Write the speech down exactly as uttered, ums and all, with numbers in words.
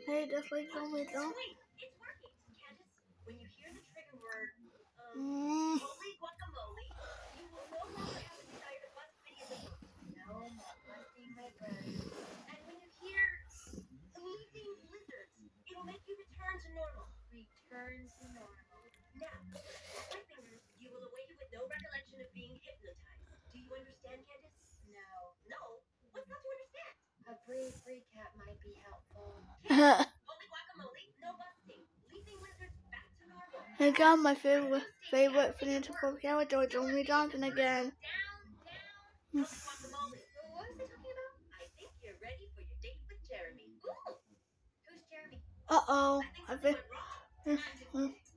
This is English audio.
Hey, just like told me though. It's working. Candace, when you hear the trigger word, um, Mm. holy guacamole, you will no longer have the desire to bust Phineas a boot. No more busting my butt. And when you hear leaping lizards, it'll make you return to normal. Return to normal. Now, with my fingers, you will awaken with no recollection of being hypnotized. Do you understand, Candace? No. No? What's not to understand? A brief recap might be helpful. Holy guacamole, no busting. Leaping lizards back to normal. I got my favorite favorite financial Pokemon, George Only Johnson again. Down, down. Holy guacamole. What was I talking about? I think you're ready for your date with Jeremy. Ooh. Who's Jeremy? Uh oh. I think something went wrong. Time to